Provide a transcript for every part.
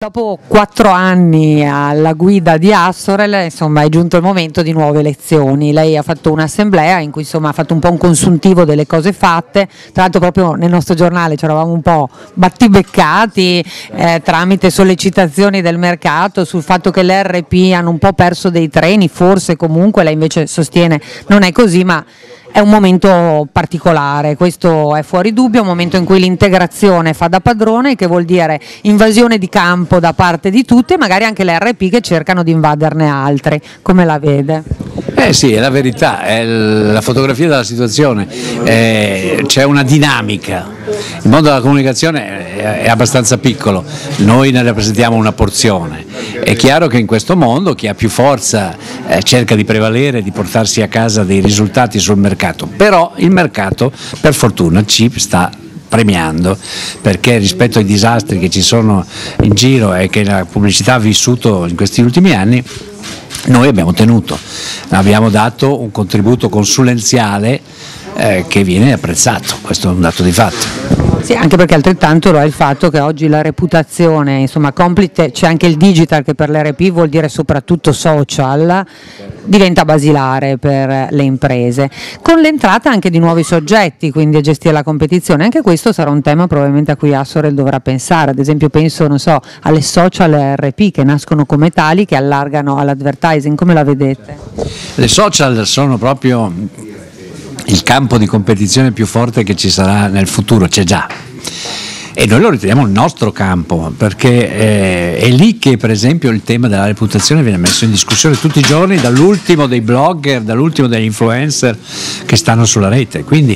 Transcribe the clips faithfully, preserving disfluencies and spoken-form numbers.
Dopo quattro anni alla guida di Assorel, insomma, è giunto il momento di nuove elezioni. Lei ha fatto un'assemblea in cui insomma, ha fatto un po' un consuntivo delle cose fatte. Tra l'altro proprio nel nostro giornale ci eravamo un po' battibeccati eh, tramite sollecitazioni del mercato sul fatto che le erre pi hanno un po' perso dei treni, forse comunque, lei invece sostiene non è così, ma è un momento particolare, questo è fuori dubbio, è un momento in cui l'integrazione fa da padrone, che vuol dire invasione di campo da parte di tutti e magari anche le erre pi che cercano di invaderne altre. Come la vede? Eh sì, è la verità, è la fotografia della situazione, eh, c'è una dinamica, il mondo della comunicazione è, è abbastanza piccolo, noi ne rappresentiamo una porzione, è chiaro che in questo mondo chi ha più forza eh, cerca di prevalere, di portarsi a casa dei risultati sul mercato, però il mercato per fortuna ci sta premiando, perché rispetto ai disastri che ci sono in giro e che la pubblicità ha vissuto in questi ultimi anni, noi abbiamo tenuto, abbiamo dato un contributo consulenziale eh, che viene apprezzato, questo è un dato di fatto. Sì, anche perché altrettanto lo è il fatto che oggi la reputazione, insomma, complice, c'è anche il digital che per le erre pi vuol dire soprattutto social, diventa basilare per le imprese, con l'entrata anche di nuovi soggetti, quindi a gestire la competizione. Anche questo sarà un tema probabilmente a cui Assorel dovrà pensare, ad esempio penso, non so, alle social erre pi che nascono come tali, che allargano all'advertising. Come la vedete? Le social sono proprio il campo di competizione più forte che ci sarà nel futuro, c'è già, e noi lo riteniamo il nostro campo, perché eh, è lì che per esempio il tema della reputazione viene messo in discussione tutti i giorni, dall'ultimo dei blogger, dall'ultimo degli influencer che stanno sulla rete, quindi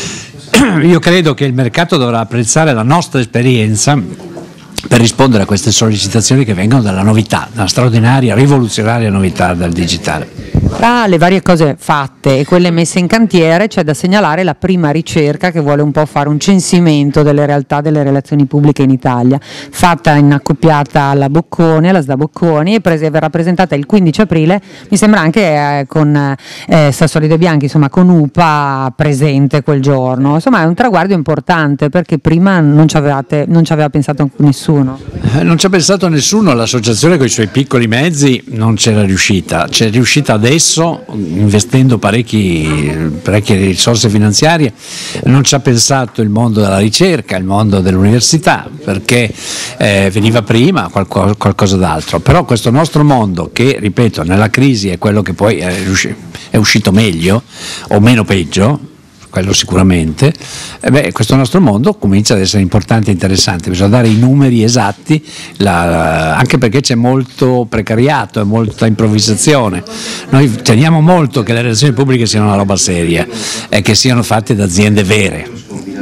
io credo che il mercato dovrà apprezzare la nostra esperienza per rispondere a queste sollecitazioni che vengono dalla novità, dalla straordinaria, rivoluzionaria novità del digitale. Tra le varie cose fatte e quelle messe in cantiere c'è da segnalare la prima ricerca che vuole un po' fare un censimento delle realtà delle relazioni pubbliche in Italia, fatta in accoppiata alla Bocconi, alla S D A Bocconi, e prese, verrà presentata il quindici aprile, mi sembra anche eh, con eh, Sassoli De Bianchi, insomma con U P A presente quel giorno. Insomma è un traguardo importante perché prima non ci, avevate, non ci aveva pensato nessuno. Eh, non ci ha pensato nessuno, l'associazione con i suoi piccoli mezzi non c'era riuscita, c'è riuscita adesso investendo parecchi, parecchie risorse finanziarie. Non ci ha pensato il mondo della ricerca, il mondo dell'università, perché eh, veniva prima qualcosa, qualcosa d'altro, però questo nostro mondo che, ripeto, nella crisi è quello che poi è, è uscito meglio o meno peggio, quello sicuramente, e beh, questo nostro mondo comincia ad essere importante e interessante, bisogna dare i numeri esatti, la, anche perché c'è molto precariato e molta improvvisazione. Noi teniamo molto che le relazioni pubbliche siano una roba seria e che siano fatte da aziende vere.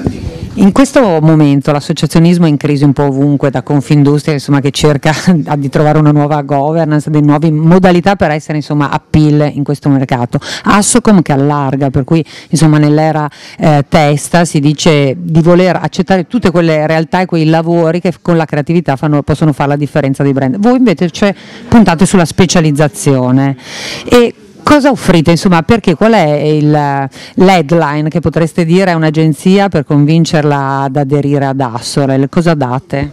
In questo momento l'associazionismo è in crisi un po' ovunque, da Confindustria insomma, che cerca di trovare una nuova governance, delle nuove modalità per essere insomma appeal in questo mercato. Assocom che allarga, per cui insomma nell'era eh, testa si dice di voler accettare tutte quelle realtà e quei lavori che con la creatività fanno, possono fare la differenza di brand. Voi invece cioè, puntate sulla specializzazione. E cosa offrite, insomma, perché qual è il, l'headline che potreste dire a un'agenzia per convincerla ad aderire ad Assorel? Cosa date?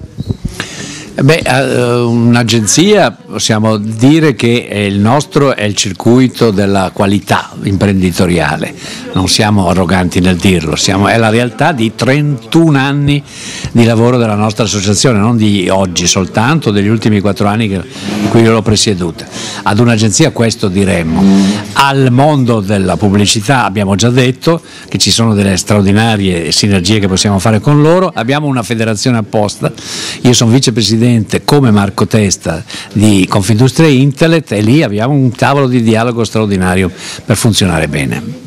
Beh, un'agenzia possiamo dire che il nostro è il circuito della qualità imprenditoriale, non siamo arroganti nel dirlo, siamo, è la realtà di trentuno anni di lavoro della nostra associazione, non di oggi soltanto, degli ultimi quattro anni che, in cui io l'ho presieduta. Ad un'agenzia questo diremmo. Al mondo della pubblicità abbiamo già detto che ci sono delle straordinarie sinergie che possiamo fare con loro, abbiamo una federazione apposta, io sono vicepresidente come Marco Testa di Confindustria e Intellet e lì abbiamo un tavolo di dialogo straordinario per funzionare bene.